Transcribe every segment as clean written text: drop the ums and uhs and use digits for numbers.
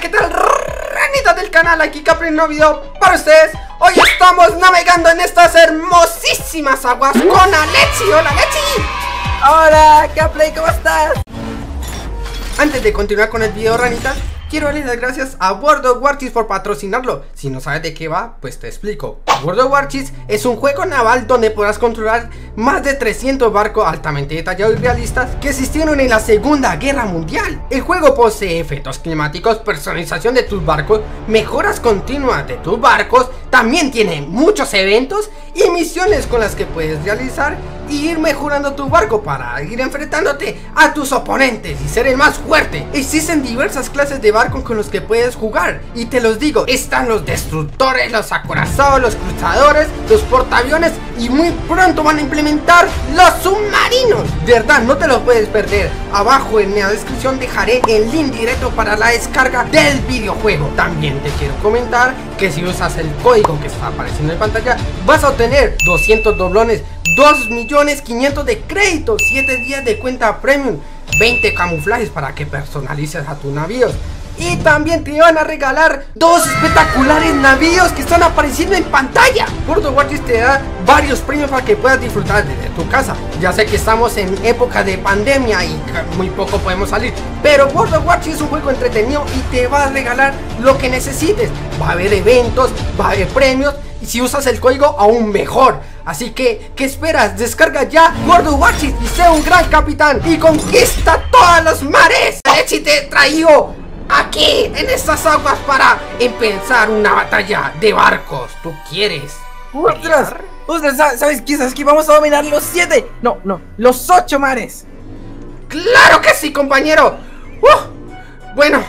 ¿qué tal, ranitas del canal? Aquí Capri, un nuevo video para ustedes. Hoy estamos navegando en estas hermosísimas aguas con Alexi. ¡Hola, Alexi! Hola, Capri, ¿cómo estás? Antes de continuar con el video, ranitas, quiero darles las gracias a World of Warchies por patrocinarlo. Si no sabes de qué va, pues te explico. World of Warchies es un juego naval donde podrás controlar más de 300 barcos altamente detallados y realistas que existieron en la Segunda Guerra Mundial. El juego posee efectos climáticos, personalización de tus barcos, mejoras continuas de tus barcos, también tiene muchos eventos y misiones con las que puedes realizar y ir mejorando tu barco para ir enfrentándote a tus oponentes y ser el más fuerte. Existen diversas clases de barcos con los que puedes jugar y te los digo, están los destructores, los acorazados, los cruzadores, los portaaviones y muy pronto van a implementar los submarinos. De verdad, no te los puedes perder. Abajo en la descripción dejaré el link directo para la descarga del videojuego. También te quiero comentar que si usas el código que está apareciendo en pantalla vas a obtener 200 doblones, 2.500.000 de crédito, 7 días de cuenta premium, 20 camuflajes para que personalices a tus navíos. Y también te van a regalar 2 espectaculares navíos que están apareciendo en pantalla. World of Warchies te da varios premios para que puedas disfrutar desde tu casa. Ya sé que estamos en época de pandemia y muy poco podemos salir, pero World of Warchies es un juego entretenido y te va a regalar lo que necesites. Va a haber eventos, va a haber premios y si usas el código aún mejor. Así que, ¿qué esperas? Descarga ya World of Warchies y sé un gran capitán y conquista todos los mares. Alexi te traigo aquí en estas aguas para empezar una batalla de barcos. ¿Tú quieres? ¡Ostras! ¡Ostras! ¿Sabes qué? ¿Sabes qué? Vamos a dominar los 7. No, los 8 mares. ¡Claro que sí, compañero! Bueno,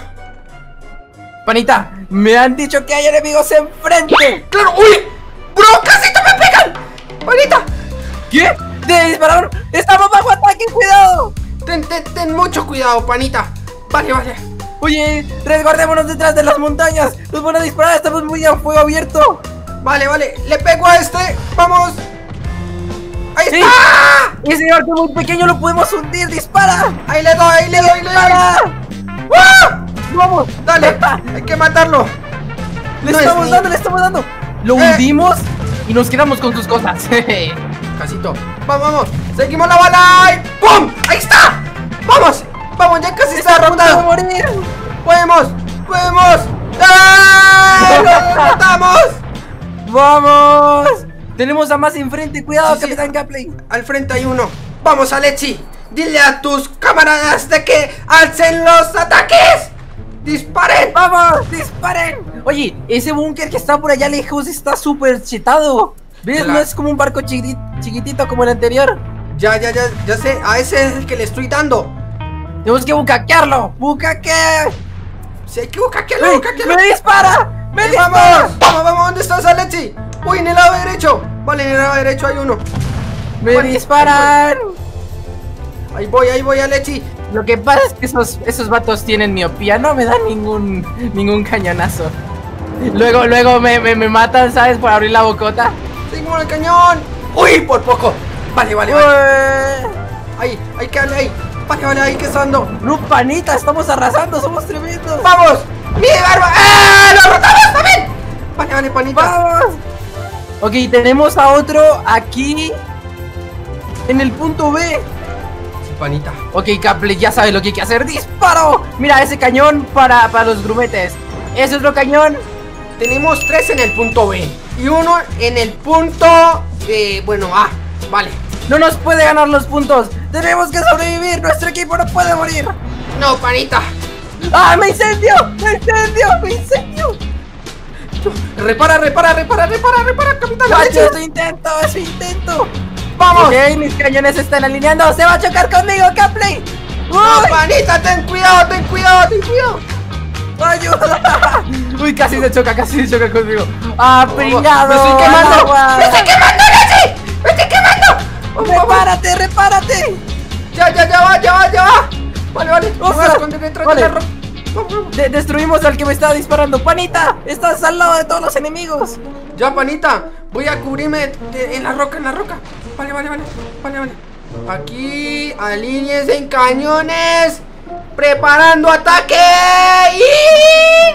Panita, me han dicho que hay enemigos enfrente. ¡claro! ¡Uy! ¡Bro! ¡Casi te me pegan! ¡Panita! ¿Qué? ¡Te dispararon! ¡Estamos bajo ataque! ¡Cuidado! Ten mucho cuidado, panita. Vale. Oye, resguardémonos detrás de las montañas. Nos van a disparar, estamos muy a fuego abierto. Vale, le pego a este. ¡Vamos! ¡Ahí ¡Sí! está! Ese barco muy pequeño lo podemos hundir. ¡Dispara! ¡Ahí le doy! ¡Dispara! ¡Ah! ¡Vamos! ¡Dale! ¡Hay que matarlo! Le estamos dando. Lo hundimos y nos quedamos con sus cosas. Casito. Vamos. Seguimos la bala. Y ¡pum! ¡Ahí está! ¡Vamos! Ya casi está derrotado. Morir. ¡Podemos! ¡Ah! ¡Lo matamos! ¡Vamos! Tenemos a más enfrente. Cuidado, Sí. Capitán Gapley. Al frente hay uno. ¡Vamos, Alexi! Dile a tus camaradas de que alcen los ataques. ¡Disparen! ¡Vamos! ¡Disparen! Oye, ese búnker que está por allá lejos está súper chetado. ¿Ves? Claro. No es como un barco chiquitito como el anterior. Ya sé. A ese es el que le estoy dando. Tenemos que bucaquearlo. ¡Bucaquear! Sí, hay que bucaquearlo. ¡Me dispara! ¡Me dispara! ¡Vamos! ¿Dónde estás, Alexi? ¡Uy, en el lado derecho! Vale, en el lado derecho hay uno. ¡Me disparan! Ahí voy, Alexi. Lo que pasa es que esos vatos tienen miopía. No me dan ningún cañonazo. Luego me matan, ¿sabes? Por abrir la bocota. Tengo el cañón. ¡Uy, por poco! Vale. Ahí, que darle ahí. Vale, ahí que estando. No, panita, estamos arrasando, somos tremendos. ¡Vamos! ¡Mi barba! ¡Lo derrotamos también! Vale, panita. ¡Vamos! Ok, tenemos a otro aquí en el punto B. Sí, panita. Ok, Capley, ya sabes lo que hay que hacer. ¡Disparo! Mira, ese cañón para los grumetes. Ese otro cañón. Tenemos 3 en el punto B y 1 en el punto A. Vale. No nos puede ganar los puntos. Tenemos que sobrevivir. Nuestro equipo no puede morir. No, panita. ¡Ah, me incendio! ¡Me incendio! Repara, capitán. ¡Eso intento! ¡Vamos! Ok, mis cañones se están alineando. ¡Se va a chocar conmigo, Capley! No, panita, ten cuidado. ¡Ayuda! Uy, casi se choca conmigo. ¡Ah, pringado! ¡Me estoy quemando, Alexi! ¡Me estoy quemando! ¡Repárate! Ya va. Vale. Me voy a esconder detrás de la roca. Destruimos al que me estaba disparando. ¡Panita! Estás al lado de todos los enemigos. Ya, panita. Voy a cubrirme en la roca. Vale. Aquí, alíñense en cañones. Preparando ataque.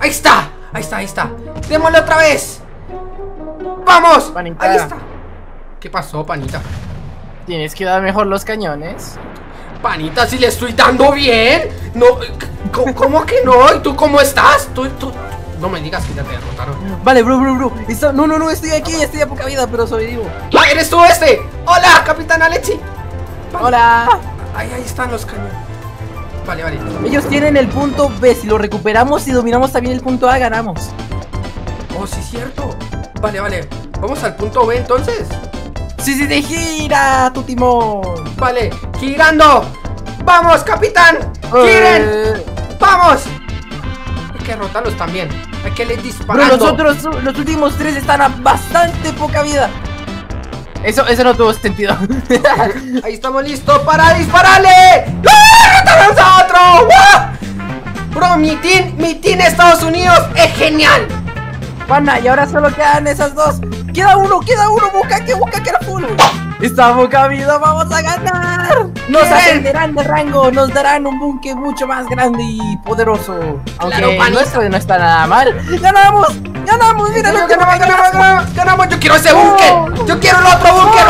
Ahí está, ahí está, ahí está. Démosle otra vez. ¡Vamos! Panita. Ahí está. ¿Qué pasó, panita? Tienes que dar mejor los cañones. Panita, si le estoy dando bien. No, ¿cómo que no? ¿Y tú cómo estás? Tú no me digas que ya te derrotaron. Vale, bro. No, estoy aquí, estoy a poca vida, pero sobrevivo. ¡Ah, eres tú este! ¡Hola, Capitán Alexi! Hola. Ahí están los cañones. Vale. Ellos tienen el punto B. Si lo recuperamos y dominamos también el punto A, ganamos. Oh, sí, cierto. Vale. Vamos al punto B entonces. Sí, te gira tu timón. Vale, girando. ¡Vamos, capitán! ¡Giren! ¡Vamos! Hay que derrotarlos también. Hay que les disparar. Los últimos 3 están a bastante poca vida. Eso no tuvo sentido. Ahí estamos listos para dispararle. ¡Derrotamos a otro! ¡Wow! Bro, mi team Estados Unidos es genial. Pana, y ahora solo quedan esas dos. Queda uno, busca que era full. Está a poca vida, vamos a ganar. Nos ascenderán de rango, nos darán un búnker mucho más grande y poderoso. Aunque claro, nuestro no está nada mal. ¡Ganamos! ¡Mira lo que ganamos! ¡Yo quiero ese búnker! ¡Yo quiero el otro búnker!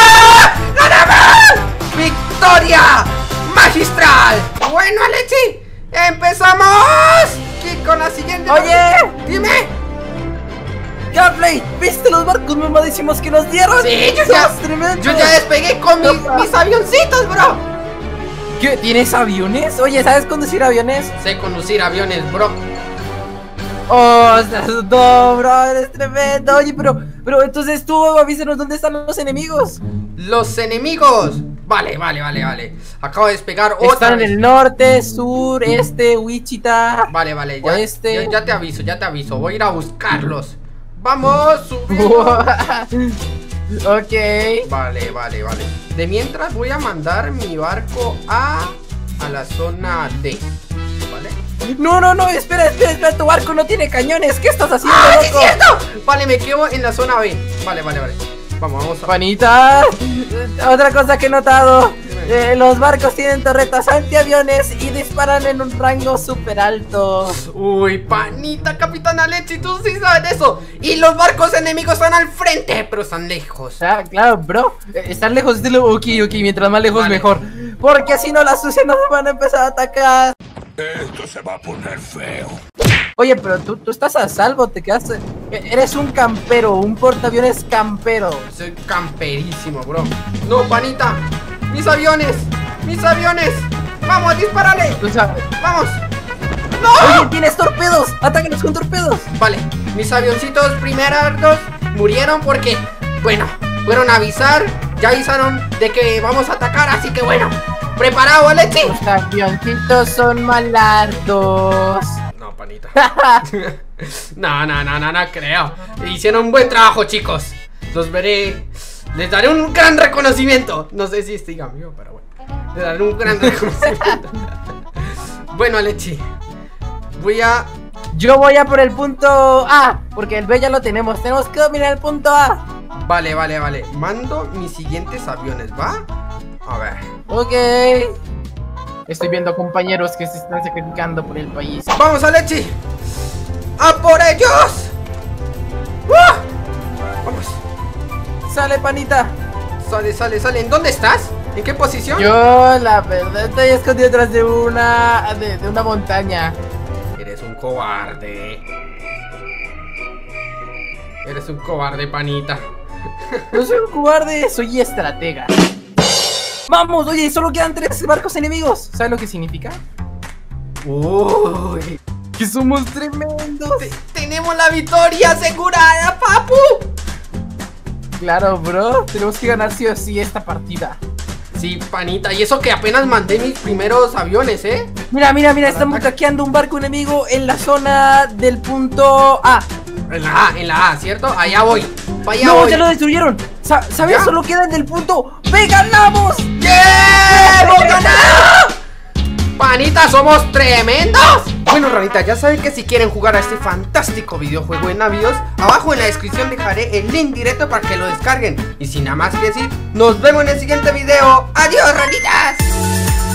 ¡Ganamos! ¡Victoria magistral! Bueno, Alexi, empezamos. ¿Qué con la siguiente? Oye, dime. Gameplay, ¿viste los barcos mamadísimos que nos dieron? Sí, yo ya despegué con mis avioncitos, bro. ¿Qué? ¿Tienes aviones? Oye, ¿sabes conducir aviones? Sé conducir aviones, bro. Oh, no, bro, eres tremendo. Oye, pero entonces tú avísanos dónde están los enemigos. Los enemigos. Vale. Acabo de despegar otra Están vez. en el norte, sur, este, Wichita. Vale, ya, oeste. ya te aviso. Voy a ir a buscarlos. Vamos, subimos. Ok. Vale. De mientras voy a mandar mi barco a la zona D. ¿Vale? No, espera, tu barco no tiene cañones. ¿Qué estás haciendo, ¡Ah, loco? sí es cierto! Vale, me quedo en la zona B. Vale. Vamos a... Panita, otra cosa que he notado. Los barcos tienen torretas antiaviones y disparan en un rango súper alto. Uy, panita, Capitán Alexi, tú sí sabes eso. Y los barcos enemigos están al frente, pero están lejos. Ah, claro, bro. Están lejos, ok, mientras más lejos mejor. Porque si no, las sucias nos van a empezar a atacar. Esto se va a poner feo. Oye, pero tú estás a salvo, te quedaste. Eres un campero, un portaaviones campero. Soy camperísimo, bro. No, panita. Mis aviones. Vamos, dispárale. Tú sabes. Vamos. Oye, tienes torpedos. Atácanos con torpedos. Vale, mis avioncitos primeros murieron porque, bueno, fueron a avisar. Ya avisaron de que vamos a atacar, así que bueno. ¿Preparado, Alexi? Los avioncitos son malardos. No, panita. No creo. Hicieron un buen trabajo, chicos. Los veré. Les daré un gran reconocimiento. No sé si estoy amigo, pero bueno. Les daré un gran reconocimiento. Bueno, Alexi, yo voy a por el punto A, porque el B ya lo tenemos. Tenemos que dominar el punto A. Vale. Mando mis siguientes aviones, ¿va? A ver. Ok. Estoy viendo compañeros que se están sacrificando por el país. ¡Vamos, Alexi! ¡A por ellos! Vamos. Sale, panita. Sale. ¿En dónde estás? ¿En qué posición? Yo, la verdad, estoy escondido detrás de una montaña. Eres un cobarde. Panita. No soy un cobarde, soy estratega. Vamos, oye, solo quedan 3 barcos enemigos. ¿Sabes lo que significa? Uy, que somos tremendos. Tenemos la victoria asegurada, papu. Claro, bro, tenemos que ganar sí o sí esta partida. Sí, panita, y eso que apenas mandé mis primeros aviones, ¿eh? Mira, estamos hackeando un barco enemigo en la zona del punto A. En la A, ¿cierto? Allá voy. No, ya lo destruyeron. ¿Sabes? Solo queda en el punto B. ¡Ganamos! ¡Yeah! ¡Hemos ganado! Panita, somos tremendos. Bueno, ranita, ya saben que si quieren jugar a este fantástico videojuego en navíos, abajo en la descripción dejaré el link directo para que lo descarguen. Y sin nada más que decir, nos vemos en el siguiente video. ¡Adiós, ranitas!